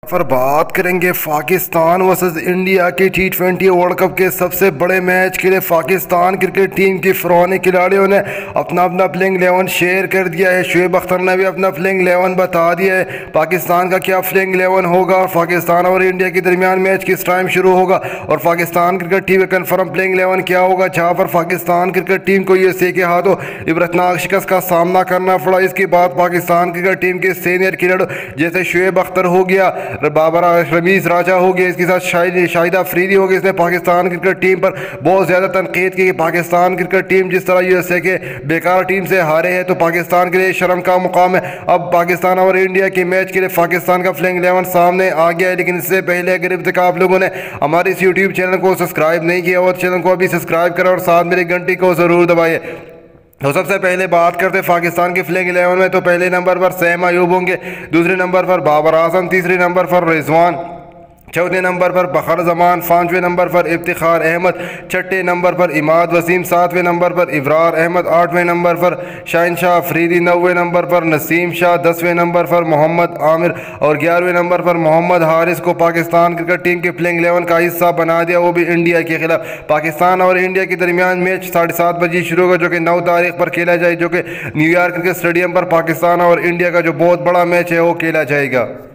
پر بات کریں گے پاکستان ورسز انڈیا کے T20 ورلڈ کپ کے سب سے بڑے میچ کے لیے پاکستان کرکٹ ٹیم کی فرعونی کھلاڑیوں نے اپنا پلینگ 11 شیئر کر دیا ہے۔ شعیب اختر نے بھی اپنا پلینگ 11 بتا دیا ہے۔ پاکستان کا کیا پلینگ 11 ہوگا اور پاکستان اور انڈیا کے درمیان میچ کس ٹائم شروع ہوگا اور پاکستان کرکٹ ٹیم کا کنفرم پلینگ 11 کیا ہوگا، جہاں پر پاکستان کرکٹ ٹیم کو USA کے ہاتھوں عبرتناک شکست کا سامنا کرنا پڑا۔ اس کے بعد پاکستان کرکٹ ٹیم کے سینئر کھلاڑیوں جیسے شعیب اختر ہو گیا، بابر رمیز راجہ ہو گیا، اس کے ساتھ شاہدہ افریدی ہو گیا، اس نے پاکستان کرکٹ ٹیم پر بہت زیادہ تنقید کی کہ پاکستان کرکٹ ٹیم جس طرح USA کے بیکار ٹیم سے ہارے ہیں تو پاکستان کے لیے شرم کا مقام ہے۔ اب پاکستان اور انڈیا کے میچ کے لیے پاکستان کا پلینگ 11 سامنے آ گیا ہے، لیکن اس سے پہلے اگر اب تک آپ لوگوں نے ہمارے اس YouTube چینل کو سبسکرائب نہیں کیا اور چینل کو ابھی سبسکرائب کریں اور ساتھ میری گھنٹی کو ضرور دبائیے۔ تو سب سے پہلے بات کرتے ہیں پاکستان کے پلینگ 11 میں، تو پہلے نمبر پر سیم ایوب ہوں گے، دوسرے نمبر پر بابر اعظم، تیسرے نمبر پر رضوان، چوتھے نمبر پر فخر زمان، پانچویں نمبر پر افتخار احمد، چھٹے نمبر پر اماد وسیم، ساتویں نمبر پر ابرار احمد، آٹھویں نمبر پر شاہنشاہ افریدی، نویں نمبر پر نسیم شاہ، 10ویں نمبر پر محمد عامر اور 11ویں نمبر پر محمد حارث کو پاکستان کرکٹ ٹیم کے پلینگ 11 کا حصہ بنا دیا، وہ بھی انڈیا کے خلاف۔ پاکستان اور انڈیا کے درمیان میچ 7:30 بجے شروع ہوگا، جو کہ 9 تاریخ پر کھیلا جائے، جو کہ نیو یارک کرکٹ اسٹیڈیم پر پاکستان اور انڈیا کا جو بہت بڑا میچ ہے وہ کھیلا جائے گا۔